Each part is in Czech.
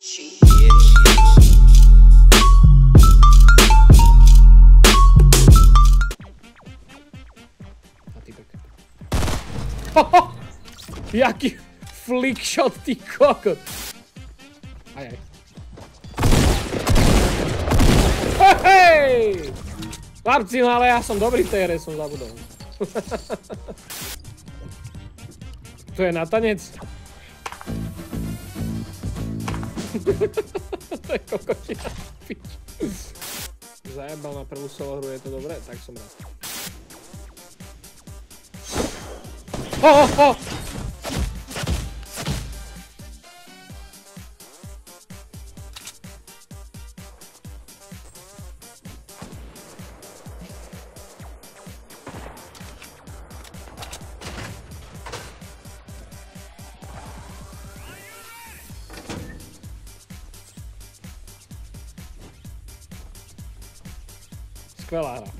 Jaký flickshot, ty kokot. Ajaj. Hej! Chlapci, no ale ja som dobrý v tej hre, som zabudol. To je na tanec. To je kokotina. Zajebal na prvú solo hru, je to dobré? Tak som rád. Skvelá hra.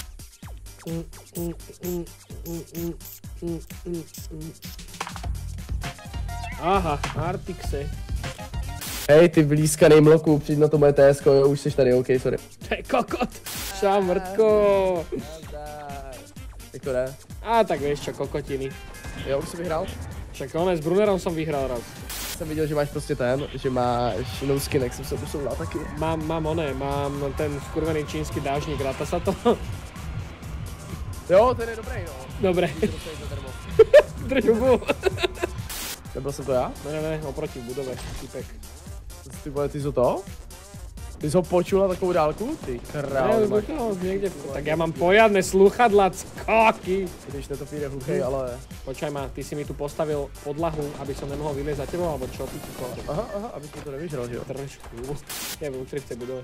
Aha, Artixe. Hej, ty blízkanej mloku, přijď na to moje TSko, jo, už jsi tady, OK, sorry. To je kokot. Šamrtko. Jak to jde? A tak vieš čo, kokotiny. Jo, už jsi vyhrál? Však s Brunerom som vyhral raz. Jsem viděl, že máš prostě ten, že máš no skin, jak jsem se posouval taky. Mám ten skurvený čínsky dážník, ráta sa to? Jo, ten je dobrý, no. Dobre. Drž hubu. Nebyl jsem to já? Ne, oproti v budove, typek. Ty vole, ty jsi to? Ty jsi ho počul na takovou dálku? Ty král. Niekde. Tak ja mám poriadne slúchadlá, skoky. Když to píde hluchej, ale... Počkaj ma, ty si mi tu postavil podlahu, aby som nemohol vyliezť za tebou, alebo čo? Ty kokot. Aha, aby si to nevyžral, že jo? Trošku. Je vnútri v tej budove.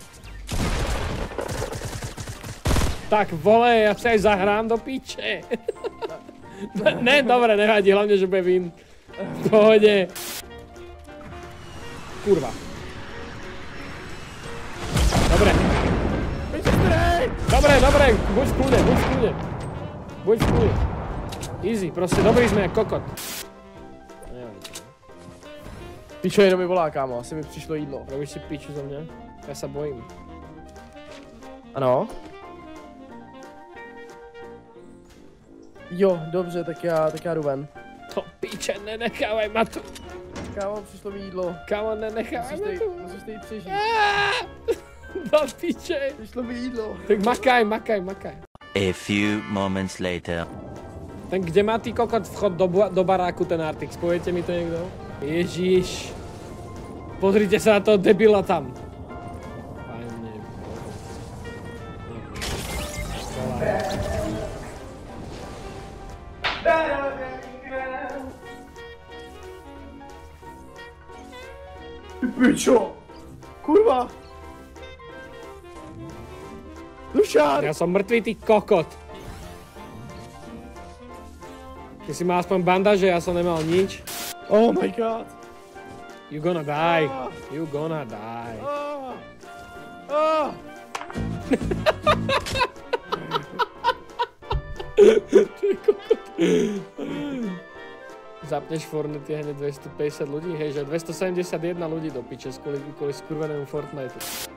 Tak vole, ja si aj zahrám do piče. Ne, dobre, nevadí, hlavne, že bude win. V pohode. Kurva. Dobre. Dobre, buď v kľude. Buď v kľude. Easy, proste dobrý sme jak kokot. Pičo, jenom mi volá, kámo, asi mi přišlo jídlo. Robíš si piču za mňa? Ja sa bojím. Ano. Jo, dobře, tak já jdu ven. To piče, nenechávaj ma tu. Kámo, přišlo mi jídlo. Kámo, nenechávaj ma tu. Musíš tady přežít. Do piče. Přišlo mi jídlo. Tak makaj. A few moments later. Ten kde má ty kokot vchod do baráku ten Artix? Poviete mi to niekto? Ježiš. Pozrite sa na toho debila tam. Pane. Ty pičo. Kurva. Dušan. Ja som mŕtvý, ty kokot. Ty si mal aspoň bandaže, ja som nemal nič. Oh my god. You gonna die. You gonna die. Ty kokot. Zapneš Fortnite, je hneď 250 ľudí, hej, že 271 ľudí do piče kvôli skurvenému Fortniteu.